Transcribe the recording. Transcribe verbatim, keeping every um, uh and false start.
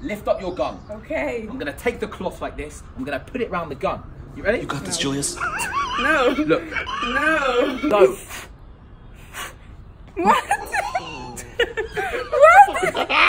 Lift up your gun. Okay. I'm gonna take the cloth like this. I'm gonna put it around the gun. You ready? You got this, No. Julius. No. Look. No. Go. What?